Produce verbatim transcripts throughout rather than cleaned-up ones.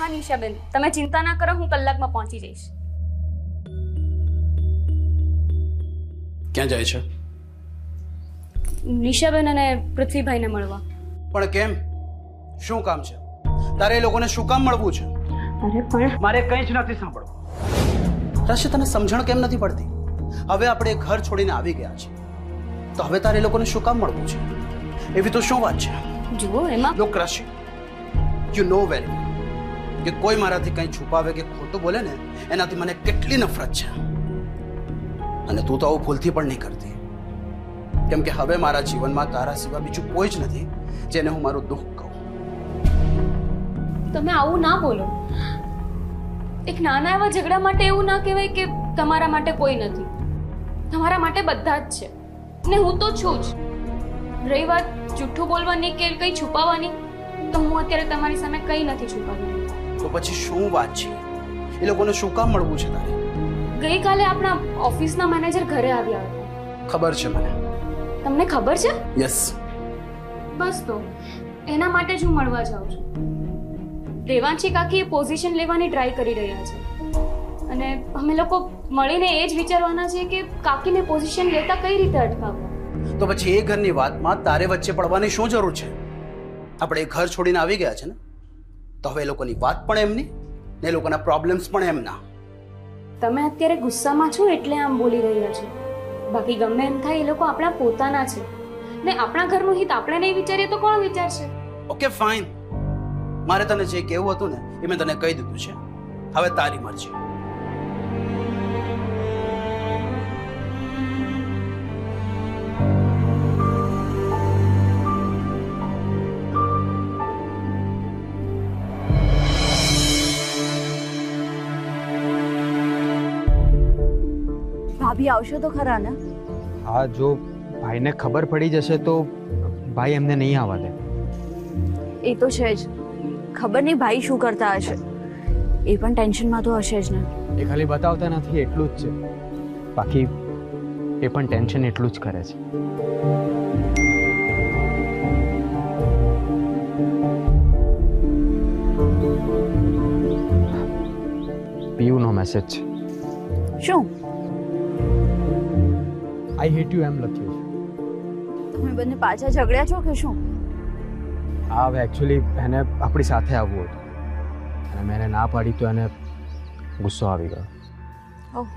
હા નિશાબેન, તમે ચિંતા ના કરો, હું કલાકમાં પહોંચી જઈશ. ક્યાં જાય છે? નિશાબેન અને પૃથ્વીભાઈને મળવા. પણ કેમ? શું કામ છે? તારે એ લોકોને શું કામ મળવું છે? અરે પણ મારે કંઈ જ નથી સાંભળવું. રશી, તને સમજણ કેમ નથી પડતી? હવે આપણે ઘર છોડીને આવી ગયા છીએ, તો હવે તારે એ લોકોને શું કામ મળવું છે? એવી તો શું વાત છે? જુઓ, એમાં look Rashi, you know very well કે કોઈ મારાથી કંઈ છુપાવે કે ખોટું બોલે ને એનાથી મને કેટલી નફરત છે. અને તું તો આવું ભૂલથી પણ નહીં કરતી, કેમ કે હવે મારા જીવનમાં તારા સિવાય બીજું કોઈ જ નથી જેને હું મારું દુઃખ કહું. તમે આવું ના બોલો. એક નાના એવા ઝઘડા માટે એવું ના કહેવાય કે તમારા માટે કોઈ નથી. તમારા માટે બધા જ છે, ને હું તો છું જ. રહી વાત જૂઠું બોલવાની કે કંઈ છુપાવવાની, તો હું અત્યારે તમારી સામે કંઈ નથી છુપાવી રહી. તો પછી શું વાત છે? એ લોકોને શું કામ મળવું છે તારે? ગઈકાલે આપણા ઓફિસના મેનેજર ઘરે આવ્યા હતા. ખબર છે મને. તમને ખબર છે? યસ. બસ તો એના માટે જ હું મળવા જાઉં છું. દેવાંશી કાકી એ પોઝિશન લેવાની ટ્રાય કરી રહ્યા છે, અને અમે લોકો મળીને એ જ વિચારવાના છે કે કાકીને પોઝિશન લેતા કઈ રીતે અટકાવવા. તો પછી એ ઘરની વાતમાં તારે વચ્ચે પડવાની શું જરૂર છે? આપણે એ ઘર છોડીને આવી ગયા છે ને, તો હવે એ લોકોની વાત પણ એમની ને એ લોકોના પ્રોબ્લેમ્સ પણ એમના. તમે અત્યારે ગુસ્સામાં છો એટલે આમ બોલી રહ્યા છો. બાકી ગમે એમ થાય, એ લોકો આપણા પોતાના છે, ને આપણા ઘરનું હિત આપણે નહીં વિચારીએ તો કોણ વિચારશે? ઓકે ફાઇન, મારે તને જે કહેવું હતું ને એ મેં તને કહી દીધું છે. હવે તારી મરજી. ભાભી આવશો તો ખરા ને? હા, જો ભાઈને ખબર પડી જશે તો ભાઈ એમને નહીં આવવા દે. એ તો છે જ. ખબર નહીં ભાઈ શું કરતા હશે. એ પણ ટેન્શનમાં તો હશે જ ને. એ ખાલી બતાવતા નથી એટલું જ છે, બાકી એ પણ ટેન્શન એટલું જ કરે છે. પીયુનો મેસેજ છે. શું? આઈ હેટ યુ એમ લખ્યું છે. તમે બંને પાછા ઝઘડ્યા છો કે શું? હા, હવે એકચ્યુઅલી એને આપણી સાથે આવવું હતું, અને મેં એને ના પાડી તો એને ગુસ્સો આવી ગયો. ઓહ,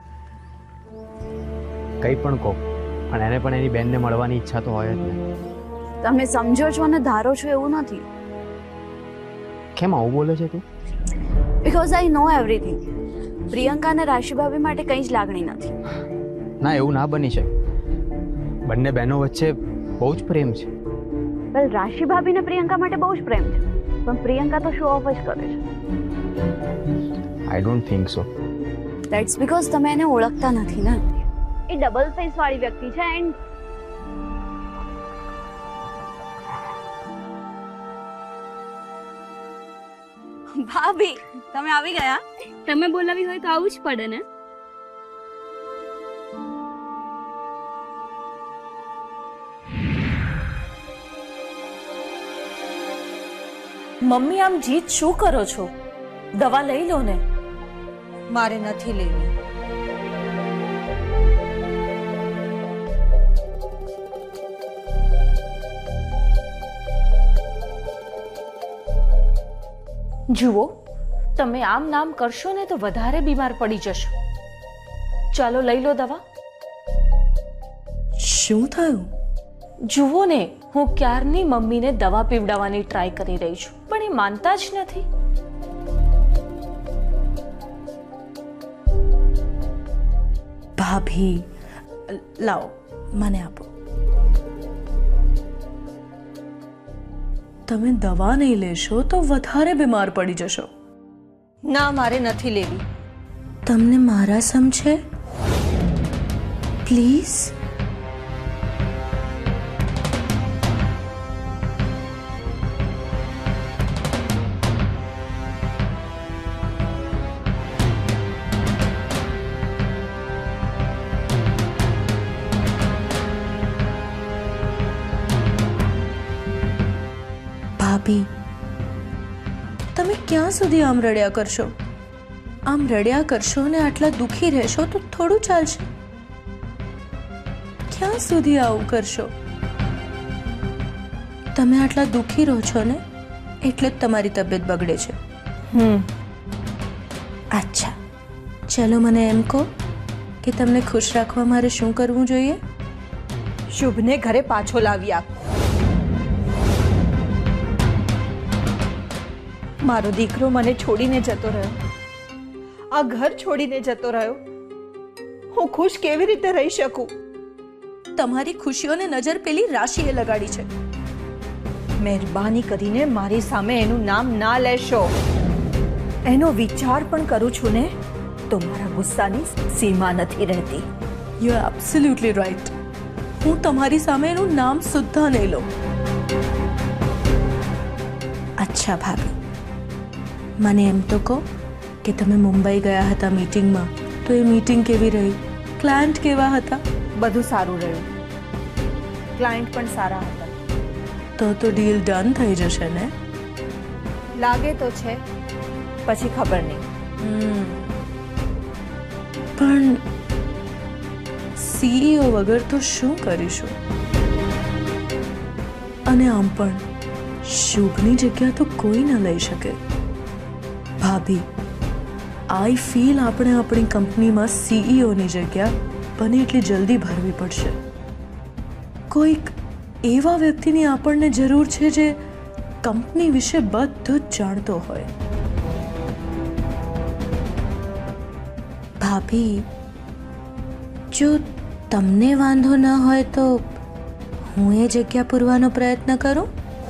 કંઈ પણ કહો, પણ એને પણ એની બેનને મળવાની ઈચ્છા તો હોય જ ને. તમે સમજો છો અને ધારો છો એવું નથી. કેમ આવું બોલે છે તું? Because I know everything. Priyanka અને રાશિ ભાભી માટે કંઈ જ લાગણી નથી. ના, એવું ના બની શકે. બંને બહેનો વચ્ચે બહુ જ પ્રેમ છે. વેલ, રાશિ ભાભી ને પ્રિયંકા માટે બહુ જ પ્રેમ છે, પણ પ્રિયંકા તો શો ઓફ જ કરે છે. I don't think so. That's because તમે એને ઓળખતા નથી ને. એ ડબલ ફેસ વાળી વ્યક્તિ છે. એન્ડ ભાભી, તમે આવી ગયા? તમે બોલાવી હોય તો આવું જ પડે ને. મમ્મી, આમ જીત શું કરો છો? દવા લઈ લો ને. મારે નથી લેવી. જુઓ, તમે આમ નામ કરશો ને તો વધારે બીમાર પડી જશો. ચાલો લઈ લો દવા. શું થયું? જુઓ ને, હું ક્યારની મમ્મીને દવા પીવડાવવાની ટ્રાય કરી રહી છું, પણ એ માનતા જ નથી. ભાભી, લાવો, મને આપો. તમે દવા નહીં લેશો તો વધારે બીમાર પડી જશો. ના, મારે નથી લેવી. તમને મારા સમ છે? પ્લીઝ. ભાભી, તમે ક્યાં સુધી આમ રડ્યા કરશો? આમ રડ્યા કરશો ને આટલા દુઃખી રહેશો તો થોડું ચાલશે. ક્યાં સુધી આવું કરશો? તમે આટલા દુઃખી રહો છો ને એટલે જ તમારી તબિયત બગડે છે. હમ અચ્છા, ચલો મને એમ કહો કે તમને ખુશ રાખવા મારે શું કરવું જોઈએ? શુભને ઘરે પાછો લાવી આપ. મારો દીકરો મને છોડીને જતો રહ્યો, આ ઘર છોડીને જતો રહ્યો. હું ખુશ કેવી રીતે રહી શકું? તમારી ખુશીઓને નજર પેલી રાશિએ લગાડી છે. મહેરબાની કરીને મારી સામે એનું નામ ના લેશો. એનો વિચાર પણ કરું છું ને તો મારા ગુસ્સાની સીમા નથી રહેતી. You are absolutely right. હું તમારી સામે એનું નામ સુદ્ધા નહીં લઉં. અચ્છા ભાભી, મને એમ તો કહો કે તમે મુંબઈ ગયા હતા મીટિંગમાં, તો એ મીટિંગ કેવી રહી? ક્લાયન્ટ કેવા હતા? બધું સારું રહ્યું, ક્લાયન્ટ પણ સારા હતા. તો તો ડીલ ડન થઈ જશે ને? લાગે તો છે, પછી ખબર નહીં. પણ સીઈઓ વગર તો શું કરીશું? અને આમ પણ શુભની જગ્યા તો કોઈ ન લઈ શકે. ભાભી, આઈ ફીલ આપણે આપણી કંપનીમાં સીઈઓની જગ્યા બને એટલી જલ્દી ભરવી પડશે. કોઈક એવા વ્યક્તિની આપણને જરૂર છે જે કંપની વિશે બધું જ જાણતો હોય. ભાભી, જો તમને વાંધો ન હોય તો હું એ જગ્યા પૂરવાનો પ્રયત્ન કરું.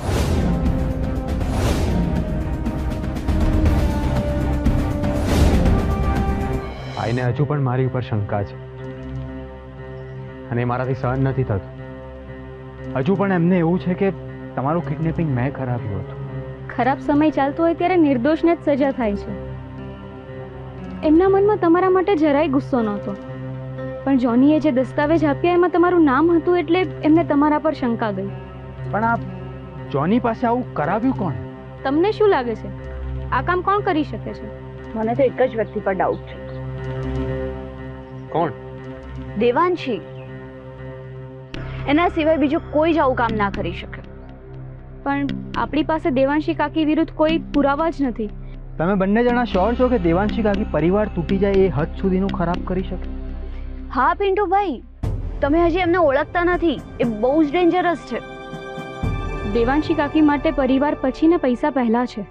ભાઈને હજુ પણ મારી ઉપર શંકા છે અને એ મારાથી સહન નથી થતું. હજુ પણ એમને એવું છે કે તમારું કિડનેપિંગ મેં કરાવ્યું હતું. ખરાબ સમય ચાલતો હોય ત્યારે નિર્દોષને જ સજા થાય છે. એમના મનમાં તમારા માટે જરાય ગુસ્સો નહોતો, પણ જોનીએ જે દસ્તાવેજ આપ્યા એમાં તમારું નામ હતું એટલે એમને તમારા પર શંકા ગઈ. પણ આ જોની પાસે આવું કરાવ્યું કોણ? તમને શું લાગે છે આ કામ કોણ કરી શકે છે? મને તો એક જ વ્યક્તિ પર ડાઉટ છે. કોણ? દેવાંશી. એના સિવાય બીજું કોઈ જ આવું કામ ના કરી શકે. પણ આપણી પાસે દેવાંશી કાકી વિરુદ્ધ કોઈ પુરાવા જ નથી. તમે બંને જણા શ્યોર છો કે દેવાંશી કાકી પરિવાર તૂટી જાય એ હદ સુધીનું ખરાબ કરી શકે? હા પિન્ટુભાઈ, તમે હજી એમને ઓળખતા નથી. એ બહુ જ ડેન્જરસ છે. દેવાંશી કાકી માટે પરિવાર પછી ને પૈસા પહેલા છે.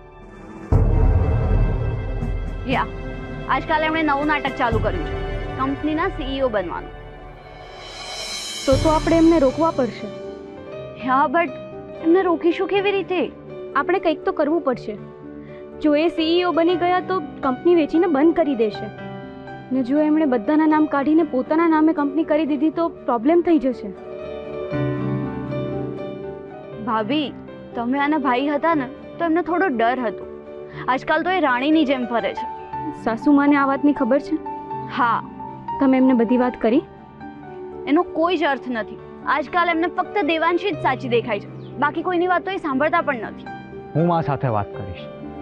યા, આજકાલ એમણે નવું નાટક ચાલુ કર્યું છે, કંપનીના સીઈઓ બનવાનું. તો તો આપણે એમને રોકવા પડશે. હા, બટ એમને રોકીશું કેવી રીતે? આપણે કંઈક તો કરવું પડશે. જો એ સીઈઓ બની ગયા તો કંપની વેચીને બંધ કરી દેશે, ને જો એમણે બધાના નામ કાઢીને પોતાના નામે કંપની કરી દીધી તો પ્રોબ્લેમ થઈ જશે. ભાભી, તમે આના ભાઈ હતા ને તો એમને થોડો ડર હતો. આજકાલ તો એ રાણીની જેમ ફરે છે. સાસુમાને આ વાતની ખબર છે? હા. તમે એમને બધી વાત કરી? એનો કોઈ જ અર્થ નથી. આજકાલ એમને ફક્ત દેવાંશી જ સાચી દેખાય છે, બાકી કોઈની વાત તો એ સાંભળતા પણ નથી. હું મારા સાથે વાત કરીશ.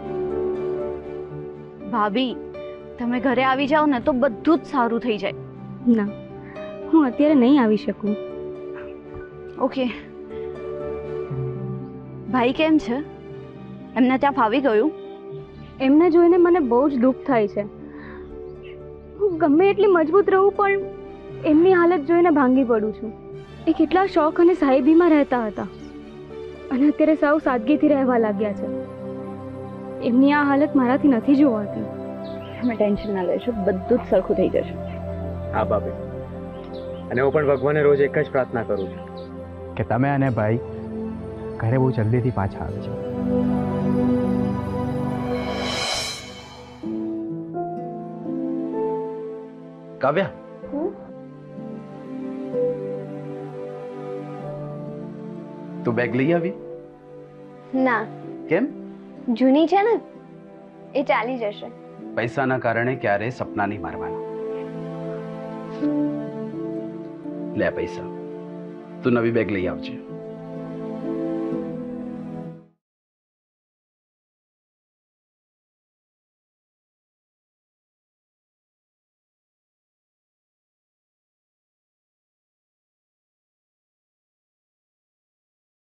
ભાભી, તમે ઘરે આવી જાઓ ને તો બધું જ સારું થઈ જાય. ના, હું અત્યારે નહીં આવી શકું. ઓકે. ભાઈ કેમ છે? એમને ત્યાં ફાવી ગયું? એમને જોઈને મને બહુ જ દુઃખ થાય છે. હું ગમે એટલી મજબૂત રહું પણ એમની હાલત જોઈને ભાંગી પડું છું. એ કેટલા શોખ અને સાહેબીમાં રહેતા હતા અને અત્યારે સાવ સાદગીથી રહેવા લાગ્યા છે. એમની આ હાલત મારાથી નથી જોવાતી. તમે ટેન્શન ના લેશો, બધું જ સરખું થઈ જશે. હા બાબે, અને હું પણ ભગવાનને રોજ એક જ પ્રાર્થના કરું છું કે તમે અને ભાઈ ઘરે બહુ જલ્દીથી પાછા આવે છે. કાવ્યા, તું બેગ લઈ આવી? ના. કેમ? જૂની છે ને, એ ચાલી જશે. પૈસાના કારણે ક્યારે સપના નહીં મારવાના. લે પૈસા, તું નવી બેગ લઈ આવજે.